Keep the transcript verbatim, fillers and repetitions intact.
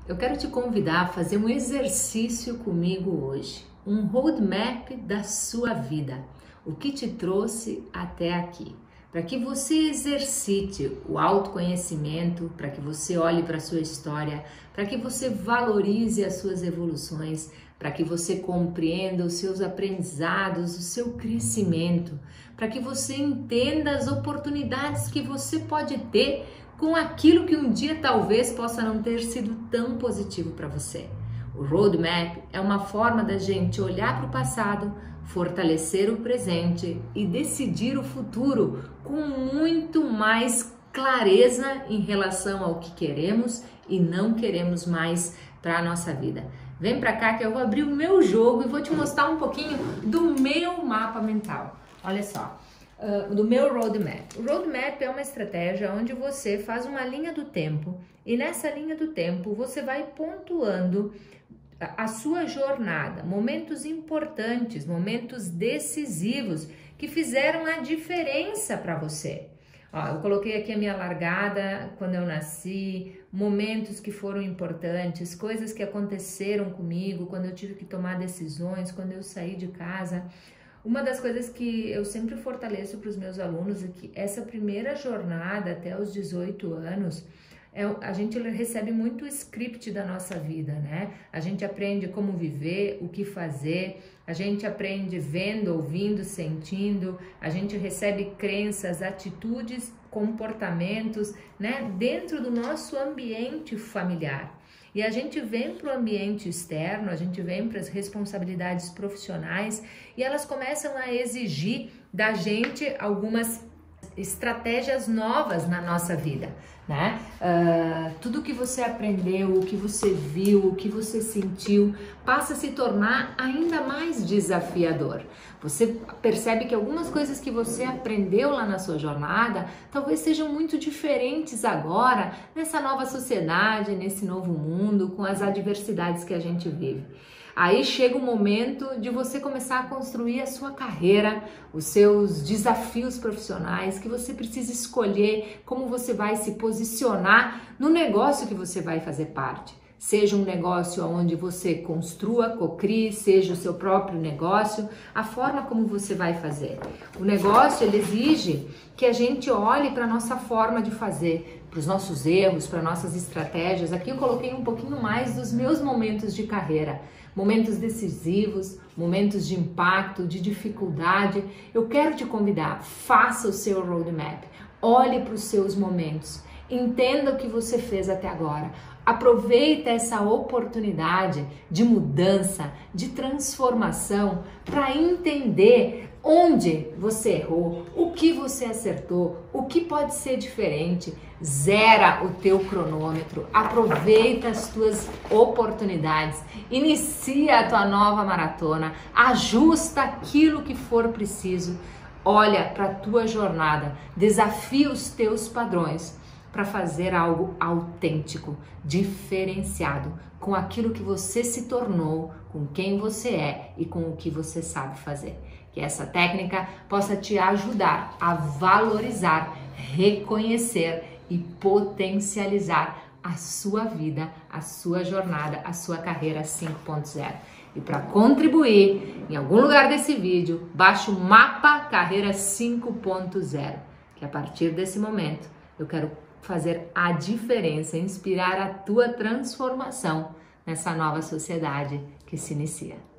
Eu quero te convidar a fazer um exercício comigo hoje, um roadmap da sua vida, o que te trouxe até aqui, para que você exercite o autoconhecimento, para que você olhe para a sua história, para que você valorize as suas evoluções, para que você compreenda os seus aprendizados, o seu crescimento, para que você entenda as oportunidades que você pode ter com aquilo que um dia talvez possa não ter sido tão positivo para você. O roadmap é uma forma da gente olhar para o passado, fortalecer o presente e decidir o futuro com muito mais clareza em relação ao que queremos e não queremos mais para a nossa vida. Vem para cá que eu vou abrir o meu jogo e vou te mostrar um pouquinho do meu mapa mental. Olha só. Uh, do meu roadmap. O roadmap é uma estratégia onde você faz uma linha do tempo e nessa linha do tempo você vai pontuando a, a sua jornada, momentos importantes, momentos decisivos que fizeram a diferença para você. Ó, eu coloquei aqui a minha largada quando eu nasci, momentos que foram importantes, coisas que aconteceram comigo quando eu tive que tomar decisões, quando eu saí de casa. Uma das coisas que eu sempre fortaleço para os meus alunos é que essa primeira jornada até os dezoito anos, é, a gente recebe muito script da nossa vida, né? A gente aprende como viver, o que fazer, a gente aprende vendo, ouvindo, sentindo, a gente recebe crenças, atitudes, comportamentos, né? Dentro do nosso ambiente familiar. E a gente vem para o ambiente externo, a gente vem para as responsabilidades profissionais e elas começam a exigir da gente algumas estratégias novas na nossa vida, né? Uh, tudo que você aprendeu, o que você viu, o que você sentiu, passa a se tornar ainda mais desafiador. Você percebe que algumas coisas que você aprendeu lá na sua jornada talvez sejam muito diferentes agora, nessa nova sociedade, nesse novo mundo, com as adversidades que a gente vive. Aí chega o momento de você começar a construir a sua carreira, os seus desafios profissionais, que você precisa escolher como você vai se posicionar no negócio que você vai fazer parte. Seja um negócio onde você construa, cocrie, seja o seu próprio negócio, a forma como você vai fazer. O negócio, ele exige que a gente olhe para a nossa forma de fazer, para os nossos erros, para nossas estratégias. Aqui eu coloquei um pouquinho mais dos meus momentos de carreira, momentos decisivos, momentos de impacto, de dificuldade. Eu quero te convidar, faça o seu roadmap, olhe para os seus momentos, entenda o que você fez até agora. Aproveita essa oportunidade de mudança, de transformação, para entender onde você errou, o que você acertou, o que pode ser diferente. Zera o teu cronômetro, aproveita as tuas oportunidades, inicia a tua nova maratona, ajusta aquilo que for preciso, olha para a tua jornada, desafia os teus padrões para fazer algo autêntico, diferenciado, com aquilo que você se tornou, com quem você é e com o que você sabe fazer. Que essa técnica possa te ajudar a valorizar, reconhecer e potencializar a sua vida, a sua jornada, a sua carreira cinco ponto zero. E para contribuir, em algum lugar desse vídeo, baixe o mapa Carreira cinco ponto zero, que a partir desse momento eu quero fazer a diferença, inspirar a tua transformação nessa nova sociedade que se inicia.